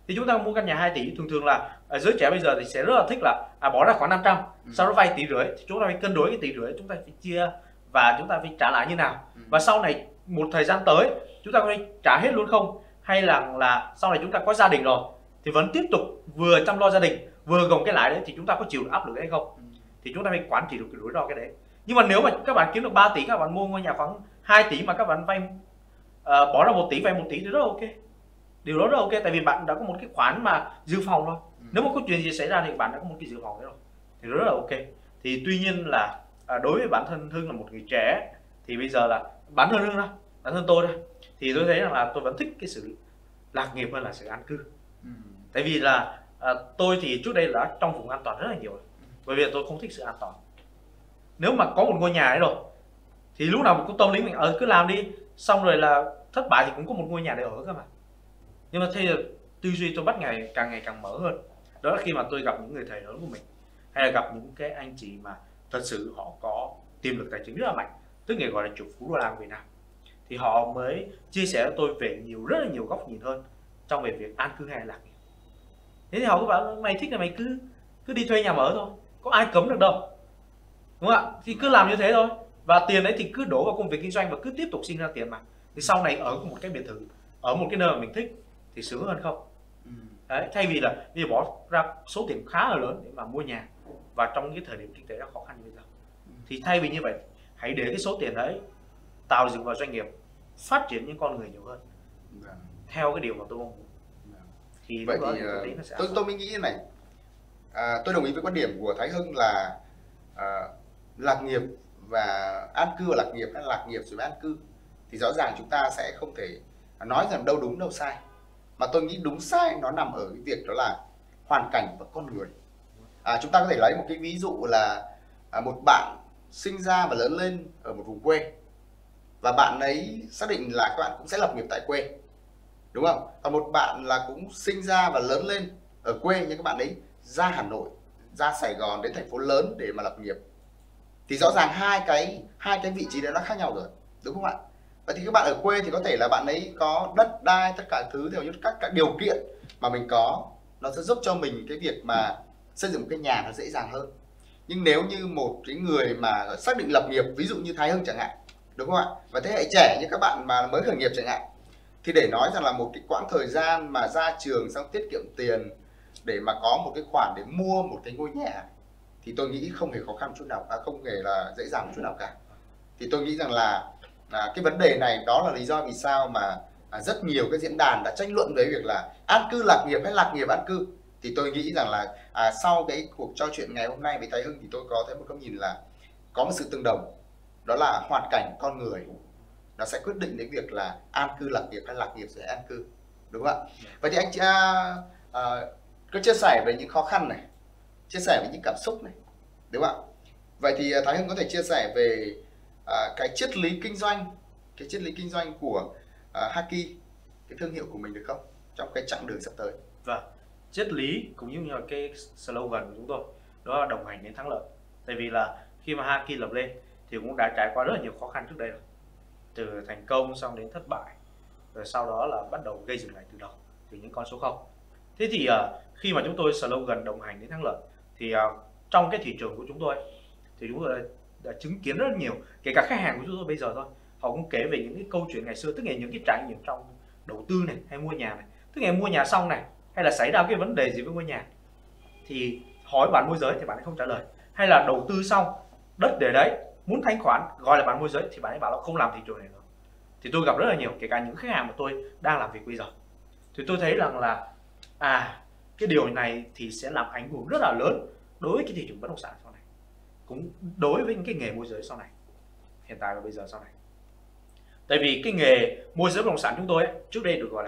Thì chúng ta mua căn nhà 2 tỷ, thường thường là giới trẻ bây giờ thì sẽ rất là thích là bỏ ra khoảng 500, sau đó vay 1,5 tỷ, thì chúng ta phải cân đối cái 1,5 tỷ, chúng ta phải chia và chúng ta phải trả lại như nào. Và sau này một thời gian tới chúng ta có thể trả hết luôn không, hay là sau này chúng ta có gia đình rồi thì vẫn tiếp tục vừa chăm lo gia đình vừa gồng cái lãi đấy, thì chúng ta có chịu được áp lực hay không. Thì chúng ta phải quản trị được cái rủi ro cái đấy. Nhưng mà nếu mà các bạn kiếm được 3 tỷ, các bạn mua ngôi nhà khoảng 2 tỷ mà các bạn vay bỏ ra 1 tỷ, vay 1 tỷ thì rất là ok. Điều đó rất là ok, tại vì bạn đã có một cái khoản mà dự phòng rồi. Nếu mà có chuyện gì xảy ra thì bạn đã có một cái dự phòng đấy rồi, thì rất là ok. Thì tuy nhiên là đối với bản thân Hưng là một người trẻ, thì bây giờ là bản thân Hưng thôi, bản thân tôi thôi, thì tôi thấy rằng là tôi vẫn thích cái sự lạc nghiệp hơn là sự an cư. Tại vì là tôi thì trước đây là trong vùng an toàn rất là nhiều rồi, bởi vì tôi không thích sự an toàn. Nếu mà có một ngôi nhà ấy rồi thì lúc nào mình cũng tâm lý mình cứ làm đi, xong rồi là thất bại thì cũng có một ngôi nhà để ở cơ mà. Nhưng mà thế là tư duy tôi càng ngày càng mở hơn. Đó là khi mà tôi gặp những người thầy lớn của mình, hay là gặp những cái anh chị mà thật sự họ có tiềm lực tài chính rất là mạnh, tức là gọi là triệu phú đô la của Việt Nam, thì họ mới chia sẻ với tôi về rất là nhiều góc nhìn hơn trong về việc an cư hay lạc nghiệp. Thế thì họ cứ bảo mày thích là mày cứ đi thuê nhà mở thôi, có ai cấm được đâu, đúng không ạ? Thì cứ làm như thế thôi, và tiền đấy thì cứ đổ vào công việc kinh doanh và cứ tiếp tục sinh ra tiền mà. Thì sau này ở một cái biệt thự, ở một cái nơi mà mình thích thì sướng hơn không? Đấy, thay vì là bây giờ bỏ ra số tiền khá là lớn để mà mua nhà và trong cái thời điểm kinh tế đã khó khăn như bây giờ, thì thay vì như vậy hãy để cái số tiền đấy tạo dựng vào doanh nghiệp, phát triển những con người nhiều hơn, theo cái điều mà tôi mong muốn. Thì
vậy thì tôi mới nghĩ này, tôi đồng ý với quan điểm của Thái Hưng là lạc nghiệp và an cư, và lạc nghiệp hay lạc nghiệp rồi an cư, thì rõ ràng chúng ta sẽ không thể nói rằng đâu đúng đâu sai, mà tôi nghĩ đúng sai nó nằm ở cái việc đó là hoàn cảnh và con người. Chúng ta có thể lấy một cái ví dụ là một bạn sinh ra và lớn lên ở một vùng quê, và bạn ấy xác định là các bạn cũng sẽ lập nghiệp tại quê, đúng không? Còn một bạn là cũng sinh ra và lớn lên ở quê, nhưng các bạn ấy ra Hà Nội, ra Sài Gòn, đến thành phố lớn để mà lập nghiệp, thì rõ ràng hai cái vị trí đó nó khác nhau rồi, đúng không ạ? Vậy thì các bạn ở quê thì có thể là bạn ấy có đất đai, tất cả thứ theo như các điều kiện mà mình có, nó sẽ giúp cho mình cái việc mà xây dựng một cái nhà nó dễ dàng hơn. Nhưng nếu như một cái người mà xác định lập nghiệp, ví dụ như Thái Hưng chẳng hạn, đúng không ạ, và thế hệ trẻ như các bạn mà mới khởi nghiệp chẳng hạn, thì để nói rằng là một cái quãng thời gian mà ra trường xong tiết kiệm tiền để mà có một cái khoản để mua một cái ngôi nhà, thì tôi nghĩ không hề khó khăn chút nào, không hề là dễ dàng chút nào cả. Thì tôi nghĩ rằng là cái vấn đề này, đó là lý do vì sao mà rất nhiều cái diễn đàn đã tranh luận về việc là an cư lạc nghiệp hay lạc nghiệp an cư. Thì tôi nghĩ rằng là sau cái cuộc trò chuyện ngày hôm nay với Thái Hưng thì tôi có thấy một góc nhìn là có một sự tương đồng, đó là hoàn cảnh con người nó sẽ quyết định đến việc là an cư lạc nghiệp hay lạc nghiệp sẽ an cư, đúng không ạ? Vậy thì anh chị cứ chia sẻ về những khó khăn này, chia sẻ về những cảm xúc này, đúng không ạ? Vậy thì Thái Hưng có thể chia sẻ về cái triết lý kinh doanh của Haki, cái thương hiệu của mình được không, trong cái chặng đường sắp tới?
Vâng, triết lý cũng như là cái slogan của chúng tôi, đó là đồng hành đến thắng lợi. Tại vì là khi mà Haki lập lên thì cũng đã trải qua rất là nhiều khó khăn trước đây rồi, từ thành công xong đến thất bại, rồi sau đó là bắt đầu gây dựng lại từ đầu, từ những con số 0. Thế thì khi mà chúng tôi slogan đồng hành đến thắng lợi, thì trong cái thị trường của chúng tôi thì chúng tôi đã chứng kiến rất là nhiều, kể cả khách hàng của chúng tôi bây giờ thôi, họ cũng kể về những cái câu chuyện ngày xưa, tức là những cái trải nghiệm trong đầu tư này hay mua nhà này, tức là mua nhà xong này, hay là xảy ra cái vấn đề gì với ngôi nhà thì hỏi bạn môi giới thì bạn ấy không trả lời, hay là đầu tư xong đất để đấy muốn thanh khoản gọi là bạn môi giới thì bạn ấy bảo là không làm thị trường này nữa. Thì tôi gặp rất là nhiều, kể cả những khách hàng mà tôi đang làm việc bây giờ, thì tôi thấy rằng là cái điều này thì sẽ làm ảnh hưởng rất là lớn đối với cái thị trường bất động sản sau này, cũng đối với những cái nghề môi giới sau này, hiện tại và bây giờ sau này. Tại vì cái nghề môi giới bất động sản chúng tôi ấy, trước đây được gọi là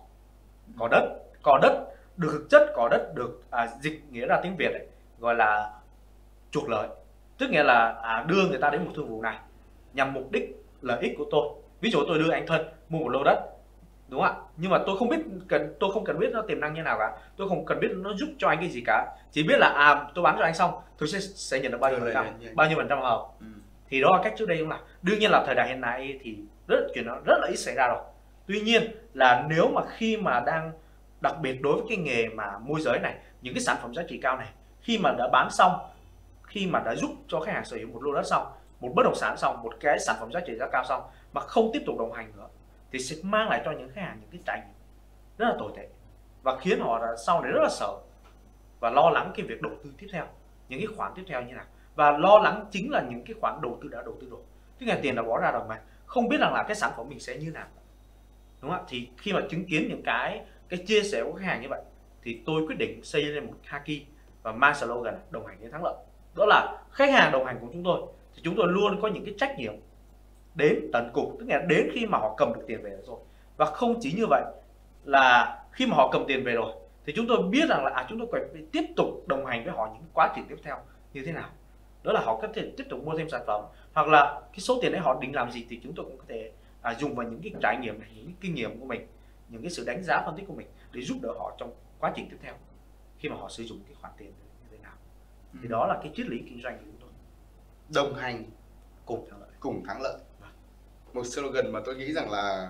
cò đất được thực chất, cò đất được dịch nghĩa ra tiếng Việt ấy, gọi là chuộc lợi, tức nghĩa là đưa người ta đến một thương vụ này nhằm mục đích lợi ích của tôi. Ví dụ tôi đưa anh Thân mua một lô đất, đúng không ạ, nhưng mà tôi không cần biết nó tiềm năng như nào cả, tôi không cần biết nó giúp cho anh cái gì cả, chỉ biết là tôi bán cho anh xong tôi sẽ nhận được bao nhiêu phần trăm hợp. Thì đó là cách trước đây cũng là. Đương nhiên là thời đại hiện nay thì chuyện đó rất là ít xảy ra rồi. Tuy nhiên là nếu mà khi mà đang đặc biệt đối với cái nghề mà môi giới này, những cái sản phẩm giá trị cao này, khi mà đã bán xong, khi mà đã giúp cho khách hàng sở hữu một lô đất xong, một bất động sản xong, một cái sản phẩm giá trị giá cao xong mà không tiếp tục đồng hành nữa, thì sẽ mang lại cho những khách hàng những cái trải nghiệm rất là tồi tệ và khiến họ sau này rất là sợ và lo lắng cái việc đầu tư tiếp theo, những cái khoản tiếp theo như nào, và lo lắng chính là những cái khoản đầu tư đã đầu tư rồi, tức là tiền đã bỏ ra rồi mà không biết rằng là cái sản phẩm mình sẽ như nào, đúng không ạ? Thì khi mà chứng kiến những cái chia sẻ của khách hàng như vậy thì tôi quyết định xây lên một Haki và mang slogan đồng hành đến thắng lợi. Đó là khách hàng đồng hành cùng chúng tôi thì chúng tôi luôn có những cái trách nhiệm đến tận cùng, tức là đến khi mà họ cầm được tiền về rồi. Và không chỉ như vậy, là khi mà họ cầm tiền về rồi thì chúng tôi biết rằng là chúng tôi phải tiếp tục đồng hành với họ những quá trình tiếp theo như thế nào. Đó là họ có thể tiếp tục mua thêm sản phẩm, hoặc là cái số tiền đấy họ định làm gì thì chúng tôi cũng có thể dùng vào những cái trải nghiệm này, những cái kinh nghiệm của mình, những cái sự đánh giá phân tích của mình để giúp đỡ họ trong quá trình tiếp theo khi mà họ sử dụng cái khoản tiền như thế nào. Thì đó là cái triết lý kinh doanh của chúng tôi.
Đồng hành
cùng thắng lợi.
Cùng thắng lợi. Một slogan mà tôi nghĩ rằng là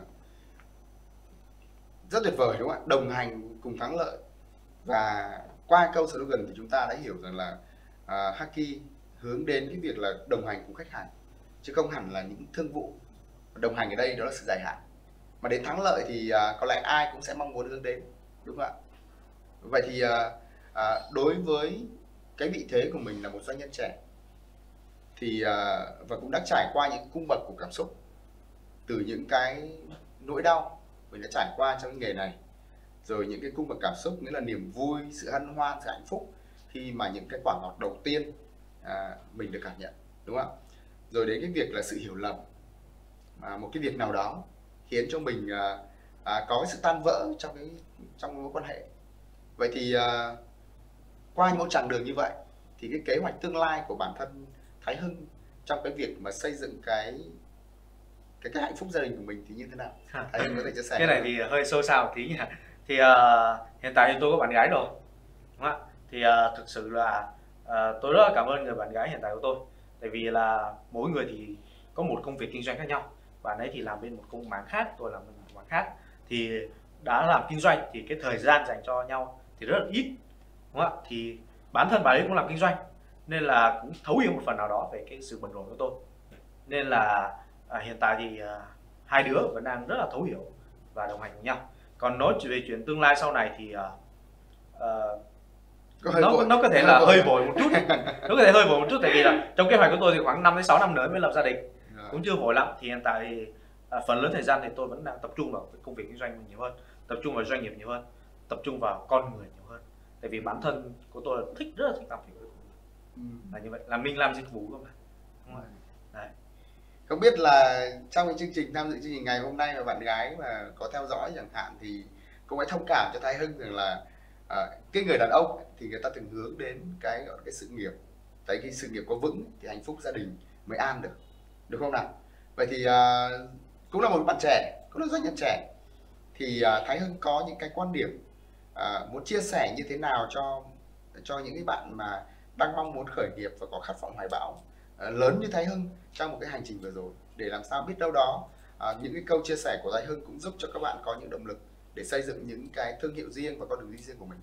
rất tuyệt vời, đúng không ạ? Đồng hành cùng thắng lợi. Và qua câu slogan thì chúng ta đã hiểu rằng là Haki hướng đến cái việc là đồng hành cùng khách hàng, chứ không hẳn là những thương vụ. Đồng hành ở đây đó là sự dài hạn, mà đến thắng lợi thì có lẽ ai cũng sẽ mong muốn hướng đến, đúng không ạ? Vậy thì đối với cái vị thế của mình là một doanh nhân trẻ thì và cũng đã trải qua những cung bậc của cảm xúc, từ những cái nỗi đau mình đã trải qua trong nghề này, rồi những cái cung bậc cảm xúc, nghĩa là niềm vui, sự hân hoan, sự hạnh phúc khi mà những cái quả ngọt đầu tiên mình được cảm nhận, đúng không ạ? Rồi đến cái việc là sự hiểu lầm, một cái việc nào đó khiến cho mình có cái sự tan vỡ trong mối quan hệ. Vậy thì qua một chặng đường như vậy thì cái kế hoạch tương lai của bản thân Thái Hưng trong cái việc mà xây dựng cái hạnh phúc gia đình của mình thì như thế nào? Thái Hưng có thể chia sẻ.
Cái này thì hơi sâu xa một tí nhỉ. Thì hiện tại thì tôi có bạn gái rồi, đúng không ạ? Thì thực sự là tôi rất là cảm ơn người bạn gái hiện tại của tôi, tại vì là mỗi người thì có một công việc kinh doanh khác nhau. Bạn ấy thì làm bên một công mảng khác, tôi làm bên một mảng khác. Thì đã làm kinh doanh thì cái thời gian dành cho nhau thì rất là ít, đúng không ạ? Thì bản thân bạn ấy cũng làm kinh doanh nên là cũng thấu hiểu một phần nào đó về cái sự bận rộn của tôi, nên là hiện tại thì hai đứa vẫn đang rất là thấu hiểu và đồng hành cùng nhau. Còn nói về chuyện tương lai sau này thì nó có thể là hơi vội một chút. Nó có thể hơi vội một chút, tại vì là trong kế hoạch của tôi thì khoảng 5 đến 6 năm nữa mới lập gia đình, cũng chưa vội lắm. Thì hiện tại thì phần lớn thời gian thì tôi vẫn đang tập trung vào cái công việc kinh doanh mình nhiều hơn, tập trung vào doanh nghiệp nhiều hơn, tập trung vào con người nhiều hơn. Tại vì bản thân của tôi là rất là thích làm việc với con người. Là như vậy, là mình làm dịch vụ không ạ? Đúng rồi. Đấy.
Không biết là trong cái chương trình tham dự chương trình ngày hôm nay mà bạn gái mà có theo dõi chẳng hạn thì cũng hãy thông cảm cho Thái Hưng rằng là cái người đàn ông thì người ta thường hướng đến cái sự nghiệp. Tại khi sự nghiệp có vững thì hạnh phúc gia đình mới an được, được không nào? Vậy thì cũng là một bạn trẻ, cũng là doanh nhân trẻ, thì Thái Hưng có những cái quan điểm muốn chia sẻ như thế nào cho những cái bạn mà đang mong muốn khởi nghiệp và có khát vọng hoài bão lớn như Thái Hưng trong một cái hành trình vừa rồi, để làm sao biết đâu đó những cái câu chia sẻ của Thái Hưng cũng giúp cho các bạn có những động lực để xây dựng những cái thương hiệu riêng và con đường đi riêng của mình.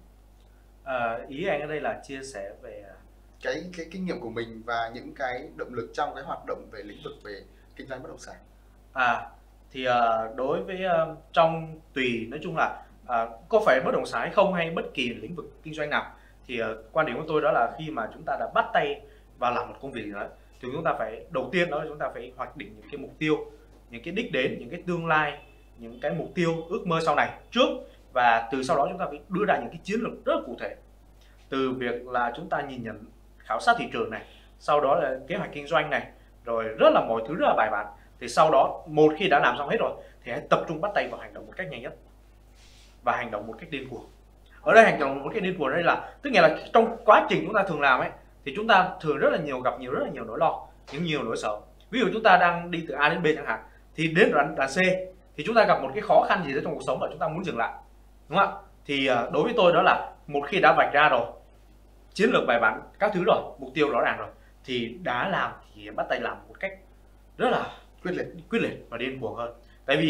Ý anh ở đây là chia sẻ về
cái kinh nghiệm của mình và những cái động lực trong cái hoạt động về lĩnh vực về kinh doanh bất động sản.
Thì đối với trong tùy, nói chung là có phải bất động sản hay không, hay bất kỳ lĩnh vực kinh doanh nào, thì quan điểm của tôi đó là khi mà chúng ta đã bắt tay vào làm một công việc gì đó thì chúng ta phải, đầu tiên đó là chúng ta phải hoạch định những cái mục tiêu, những cái đích đến, những cái tương lai, những cái mục tiêu ước mơ sau này trước, và từ sau đó chúng ta phải đưa ra những cái chiến lược rất là cụ thể, từ việc là chúng ta nhìn nhận khảo sát thị trường này, sau đó là kế hoạch kinh doanh này, rồi rất là mọi thứ rất là bài bản. Thì sau đó một khi đã làm xong hết rồi thì hãy tập trung bắt tay vào hành động một cách nhanh nhất và hành động một cách điên cuồng. Ở đây hành động một cách điên cuồng đây là tức nghĩa là trong quá trình chúng ta thường làm ấy thì chúng ta thường rất là nhiều nỗi lo, nhiều nỗi sợ. Ví dụ chúng ta đang đi từ A đến B chẳng hạn, thì đến đoạn C thì chúng ta gặp một cái khó khăn gì đó trong cuộc sống và chúng ta muốn dừng lại, đúng không ạ? Thì đối với tôi đó là một khi đã vạch ra rồi, chiến lược bài bản các thứ rồi, mục tiêu rõ ràng rồi, thì đã làm thì bắt tay làm một cách rất là quyết liệt và điên cuồng hơn. Tại vì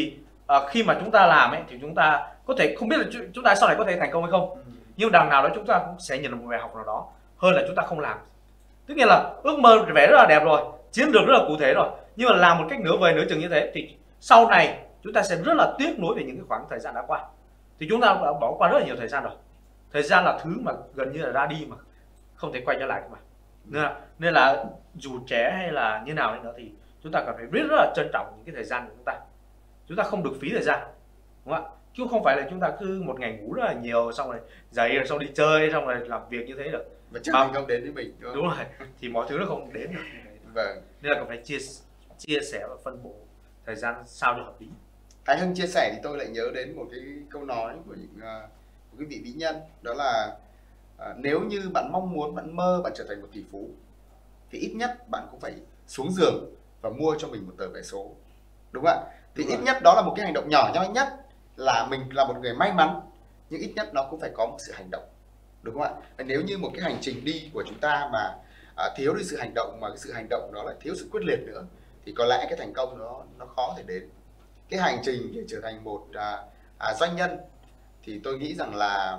khi mà chúng ta làm ấy thì chúng ta có thể không biết là chúng ta sau này có thể thành công hay không, nhưng đằng nào đó chúng ta cũng sẽ nhận được một bài học nào đó hơn là chúng ta không làm. Tức nghĩa là ước mơ vẽ rất là đẹp rồi, chiến lược rất là cụ thể rồi, nhưng mà làm một cách nửa vời nửa chừng như thế thì sau này chúng ta sẽ rất là tiếc nuối về những cái khoảng thời gian đã qua. Thì chúng ta đã bỏ qua rất là nhiều thời gian rồi. Thời gian là thứ mà gần như là ra đi mà không thể quay trở lại mà. Nên là dù trẻ hay là như nào đi nữa thì chúng ta cần phải biết rất là trân trọng những cái thời gian của chúng ta. Chúng ta không được phí thời gian, đúng không ạ? Chứ không phải là chúng ta cứ một ngày ngủ rất là nhiều, xong rồi dậy rồi xong đi chơi, xong rồi làm việc như thế được.
Và chưa thành công đến với mình, đúng không?
Đúng rồi, thì mọi thứ nó không đến được.
Vâng.
Nên là cần phải chia sẻ và phân bổ thời gian sao cho hợp lý.
Thái Hưng chia sẻ thì tôi lại nhớ đến một cái câu nói của một cái vị vĩ nhân, đó là nếu như bạn mong muốn, bạn mơ bạn trở thành một tỷ phú thì ít nhất bạn cũng phải xuống giường và mua cho mình một tờ vé số, đúng không ạ? Thì ít nhất đó là một cái hành động nhỏ nhoi nhất, là mình là một người may mắn, nhưng ít nhất nó cũng phải có một sự hành động, đúng không ạ? Và nếu như một cái hành trình đi của chúng ta mà thiếu đi sự hành động, mà cái sự hành động đó lại thiếu sự quyết liệt nữa, thì có lẽ cái thành công nó khó thể đến. Cái hành trình để trở thành một doanh nhân thì tôi nghĩ rằng là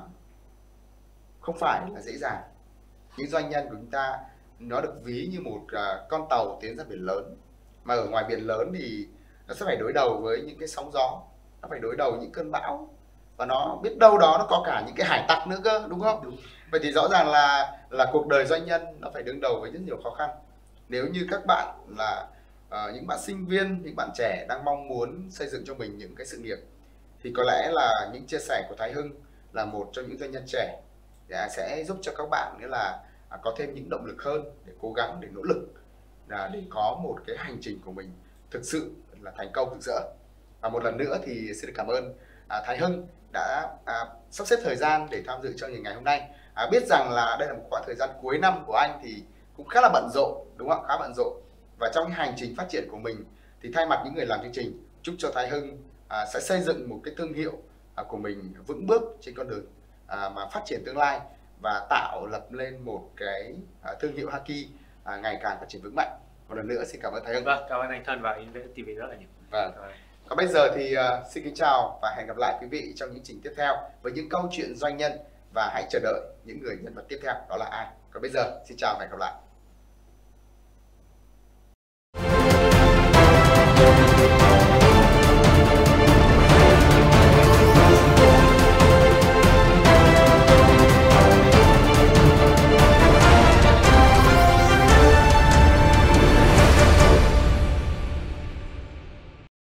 không phải là dễ dàng. Những doanh nhân của chúng ta nó được ví như một con tàu tiến ra biển lớn, mà ở ngoài biển lớn thì nó sẽ phải đối đầu với những cái sóng gió, nó phải đối đầu với những cơn bão, và nó biết đâu đó nó có cả những cái hải tặc nữa cơ, đúng không? Đúng. Vậy thì rõ ràng là cuộc đời doanh nhân nó phải đương đầu với rất nhiều khó khăn. Nếu như các bạn là những bạn sinh viên, những bạn trẻ đang mong muốn xây dựng cho mình những cái sự nghiệp, thì có lẽ là những chia sẻ của Thái Hưng là một trong những doanh nhân trẻ sẽ giúp cho các bạn nghĩa là có thêm những động lực hơn để cố gắng, để nỗ lực, để có một cái hành trình của mình thực sự là thành công rực rỡ. Và một lần nữa thì xin được cảm ơn Thái Hưng đã sắp xếp thời gian để tham dự chương trình ngày hôm nay. Biết rằng là đây là một khoảng thời gian cuối năm của anh thì cũng khá là bận rộn, đúng không? Khá bận rộn. Và trong cái hành trình phát triển của mình thì thay mặt những người làm chương trình, chúc cho Thái Hưng sẽ xây dựng một cái thương hiệu của mình vững bước trên con đường mà phát triển tương lai, và tạo lập lên một cái thương hiệu Haki ngày càng phát triển vững mạnh. Một lần nữa xin cảm ơn Thái Hưng.
Vâng, cảm ơn anh Thân và Invest TV rất là nhiều.
Vâng. Còn bây giờ thì xin kính chào và hẹn gặp lại quý vị trong những trình tiếp theo với những câu chuyện doanh nhân, và hãy chờ đợi những người nhân vật tiếp theo đó là ai. Còn bây giờ xin chào và hẹn gặp lại.